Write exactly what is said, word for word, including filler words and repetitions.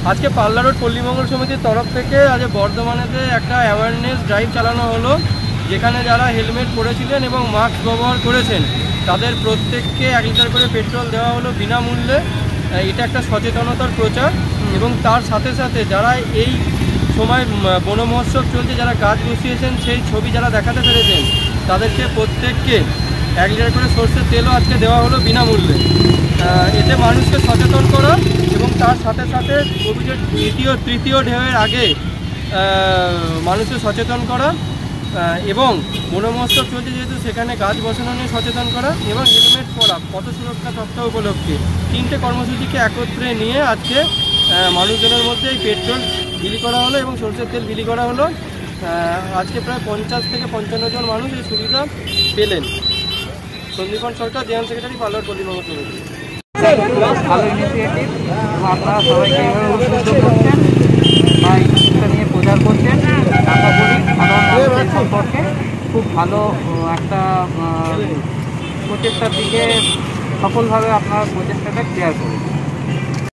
আজকে পাল্লা রোড পল্লীমঙ্গল সমিতির তরফ থেকে আজ বর্ধমানেতে একটা অ্যাওয়ারনেস ড্রাইভ চালানো হলো, যেখানে যারা হেলমেট পরেছিলেন এবং মাস্ক ব্যবহার করেছেন তাদের প্রত্যেককে এক লিটার করে পেট্রোল দেওয়া হলো বিনামূল্যে। এটা একটা সচেতনতার প্রচার এবং তার সাথে সাথে যারা এই সময় বন মহোৎসব চলছে যারা গাছ বসিয়েছেন সেই ছবি যারা দেখাতে পেরেছেন তাদেরকে প্রত্যেককে এক লিটার করে সরষের তেলও আজকে দেওয়া হলো বিনামূল্যে। এতে মানুষকে সচেতন করা এবং তার সাথে সাথে কোভিডের দ্বিতীয় তৃতীয় ঢেউয়ের আগে মানুষকে সচেতন করা এবং বন মহোৎসব চলছে যেহেতু সেখানে গাছ বসানো নিয়ে সচেতন করা এবং হেলমেট পরা পথ সুরক্ষা সপ্তাহ উপলক্ষে তিনটে কর্মসূচিকে একত্রে নিয়ে আজকে মানুষজনের মধ্যে এই পেট্রোল বিলি করা হলো এবং সরষের তেল বিলি করা হলো। আজকে প্রায় পঞ্চাশ থেকে পঞ্চান্ন জন মানুষ এই সুবিধা পেলেন। Sandipan Sarkar, general secretary, Palla road Pallimangal Samiti. ভালো ইনিশিয়েটিভ এবং আপনারা সবাইকে এইভাবে উদ্বুদ্ধ করছেন বা এই জিনিসটা নিয়ে প্রচার করছেন। আশা করি সাধারণ মানুষের সম্পর্কে খুব ভালো একটা প্রচেষ্টার দিকে সফলভাবে আপনারা প্রচেষ্টাটা ক্লিয়ার করবেন।